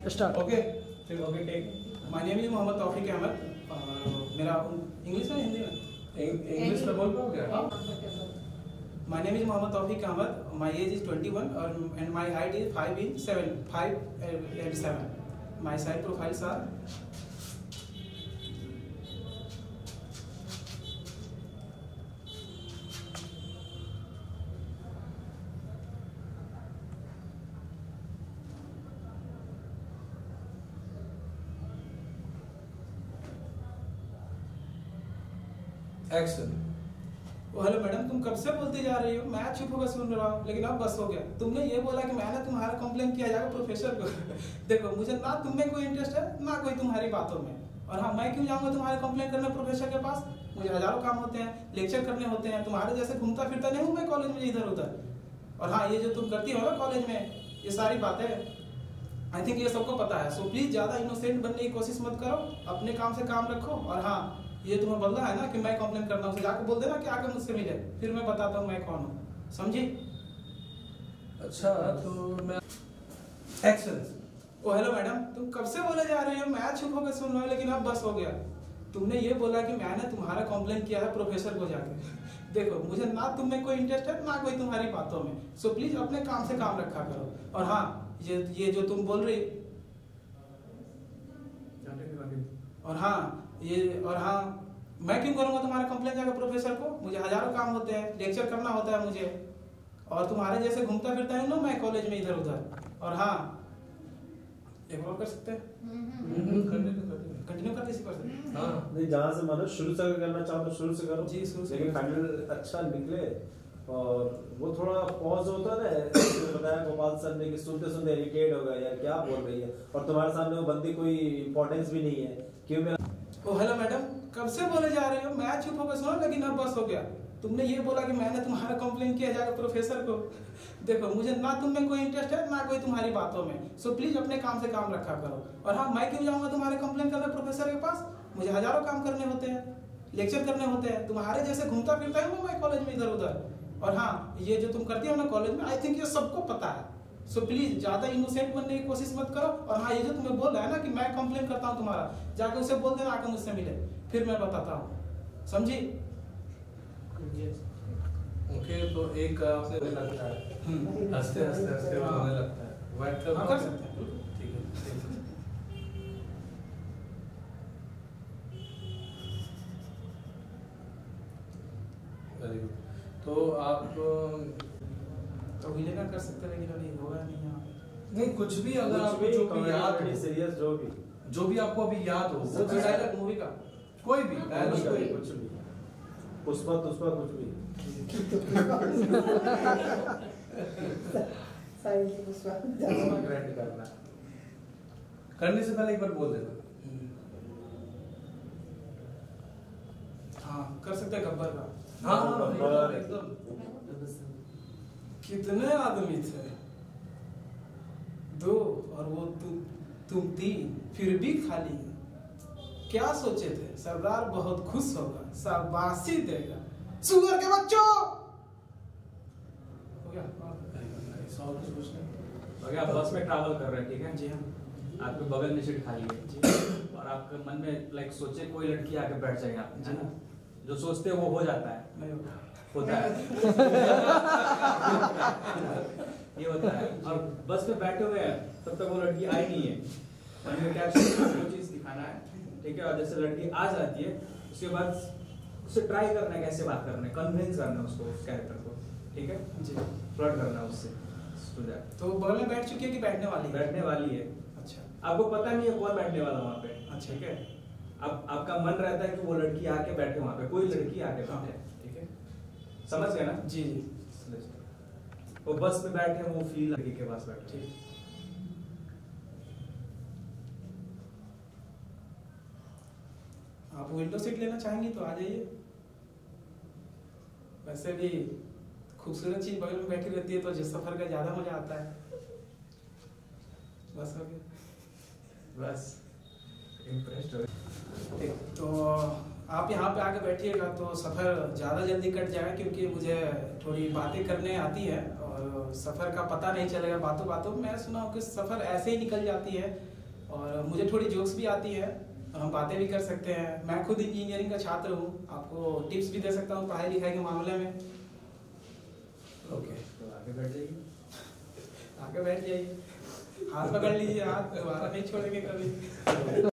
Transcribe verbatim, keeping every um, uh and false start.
Start. Okay okay take. My name is Mohammad Taufiq Ahmad. मेरा English में हिंदी में इंग्लिश में बोल पाओगे? My name is Mohammad Taufiq Ahmad. My age is twenty one और and my height is five in seven five and seven. My side profiles are action. Oh hello madam, तुम कब से बोलती जा रही हो, मैं चुप होकर सुन रहा हूँ, लेकिन अब बस हो गया। तुमने ये बोला कि मैंने तुम्हारा कंप्लेन किया जाएगा प्रोफेसर को। देखो, मुझे ना तुम में कोई इंटरेस्ट है ना कोई तुम्हारी बातों में। और हाँ, मैं क्यों जाऊंगा तुम्हारे कंप्लेन करने प्रोफेसर के पास? मुझे हजारों काम होते हैं, लेक्चर करने होते हैं। तुम्हारे जैसे घूमता फिरता नहीं हूँ मैं कॉलेज में इधर उधर। और हाँ, ये जो तुम करती हो ना कॉलेज में, ये सारी बातें आई थिंक ये सबको पता है। सो प्लीज ज्यादा इनोसेंट बनने की कोशिश मत करो, अपने काम से काम रखो। और हाँ, ये तुम्हें बोलना है ना कि मैं कंप्लेन करना हूँ, जाकर बोल देना कि आकर मुझसे मिले, फिर मैं बताता हूँ मैं कौन हूँ। समझी? अच्छा, तो मैं एक्शन। ओ हेलो मैडम, तुम कब से बोले जा रही हो, मैं चुप होकर सुन रहा हूँ, लेकिन अब बस हो गया। तुमने ये बोला कि मैंने तुम्हारा कंप्लेन किया है प्रोफेसर को जाके। देखो, मुझे ना तुम में कोई इंटरेस्ट है ना कोई तुम्हारी बातों में। सो प्लीज अपने काम से काम रखा करो। और हाँ, ये ये जो तुम बोल रही और हाँ ये और हाँ मैं क्यों करूंगा तुम्हारा कंप्लेन जाकर प्रोफेसर को? मुझे हजारों काम होते हैं, लेक्चर करना होता है मुझे। और तुम्हारे जैसे घूमता फिरता हूँ ना मैं कॉलेज में इधर उधर। और हाँ, एक और कर सकते हैं, कंटिन्यू करते इसी पर। हाँ, नहीं, जहाँ से मतलब शुरू से करना चाहो तो शुरू से करो जी, शुरू से। लेकिन फाइनल अच्छा निकले। और वो थोड़ा पॉज होता है ना, जैसे बताया गोपाल सर ने कि सुनते सुनते इरिटेट हो गया, यार क्या बोल रही है। और तुम्हारे सामने वो बंदी कोई इंपॉर्टेंस भी नहीं है। क्यों मेरा ओ हेलो मैडम, कब से बोले जा रही हो, मैं चुप होकर सुना, लेकिन अब बस हो गया। तुमने ये बोला कि मैंने तुम्हारा कंप्लेन किया जाएगा प्रोफेसर को। देखो, मुझे ना तुम में कोई इंटरेस्ट है ना कोई तुम्हारी बातों में। सो प्लीज अपने काम से काम रखा करो। और हाँ, मैं क्यों जाऊंगा तुम्हारे कंप्लेन करने प्रोफेसर के पास? मुझे हजारों काम करने होते हैं, लेक्चर करने होते हैं। तुम्हारे जैसे घूमता फिरता हूँ मैं कॉलेज में इधर उधर। और हाँ, ये जो तुम करती हो ना कॉलेज में, आई थिंक ये सबको पता है। सो प्लीज ज्यादा इनोसेंट बनने की कोशिश मत करो। और हाँ, ये जो तुम्हें बोल रहा है ना कि मैं कंप्लेन करता हूँ तुम्हारा, जाके उसे बोल देना आकर मुझसे मिले, फिर मैं बताता हूँ। समझी? ओके, तो एक आपसे लगता है हंसते हंसते हंसते होने लगता है, वेट कर हाँ, कर सकते हैं। ठीक है, ठीक है। Very good. तो आप तो विलेना कर सकते, लेकिन अभी होगा नहीं यहाँ पे। नहीं, कुछ भी अगर कुछ आपको भी जो भी याद कॉमेडी हो, सीरियस जो भी जो भी आपको अभी याद हो, वो भी डायलॉग मूवी का कोई भी कुछ डायलॉग, भी कुछ भी पुष्पा पुष्पा कुछ भी ग्रैंड करना। करने से पहले एक बार बोल देना। हाँ, कर सकते हैं गब्बर का। हाँ हाँ, गब्बर। एकदम। कितने आदमी थे? दो, और वो तु, तुम तीन, फिर भी खाली है। क्या सोचे थे, सरदार बहुत खुश होगा, शाबाशी देगा, सुगर के बच्चों। हो गया? और कुछ कुछ नहीं। अगर आप बस में ट्रैवल कर रहे हैं, ठीक है जी हाँ। आपके बगल में सीट खाली है जी। और आपके मन में लाइक सोचे कोई लड़की आके बैठ जाए यहाँ पे, जी। है ना? जो सोचते हैं वो हो जाता है, नहीं होगा। होता है। ये होता है। और बस में बैठे हुए हैं तब तक वो लड़की आई नहीं है, मन में क्या वो चीज दिखाना है, ठीक है? और जैसे लड़की आ जाती है उसके बाद उसे ट्राई करना है, कैसे बात करना है, कन्विंस करना है उसको, उस कैरेक्टर को, ठीक है? जी। फ्लर्ट करना है उससे। तो बगल में बैठ चुकी है कि बैठने वाली है? बैठने वाली है। अच्छा। आपको पता नहीं है कौन बैठने वाला वहाँ पे, अच्छा। ठीक है? अब आपका मन रहता है कि वो लड़की आके बैठे वहाँ पे, कोई लड़की आके हाँ, बैठे, ठीक है। समझ गए ना? जी जी। वो बस में बैठे हैं, वो फील लड़की के पास बैठे। ठीक। आप विंडो सीट लेना चाहेंगी तो आ जाइए। वैसे भी खूबसूरत चीज बगल में बैठी रहती है तो जिस सफर का ज्यादा मजा आता है। बस हो गया। बस इम्प्रेस्ड हो गए। ठीक, तो आप यहाँ पे आके बैठिएगा तो सफर ज्यादा जल्दी कट जाएगा, क्योंकि मुझे थोड़ी बातें करने आती है और सफर का पता नहीं चलेगा बातों बातों। मैं सुना हूँ कि सफर ऐसे ही निकल जाती है और मुझे थोड़ी जोक्स भी आती है, हम बातें भी कर सकते हैं। मैं खुद इंजीनियरिंग का छात्र हूँ, आपको टिप्स भी दे सकता हूँ पढ़ाई लिखाई के मामले में। ओके तो आगे बढ़ जाइए, आके बैठ जाइए, हाथ पकड़ लीजिए, हाथ दोबारा नहीं छोड़ेंगे कभी।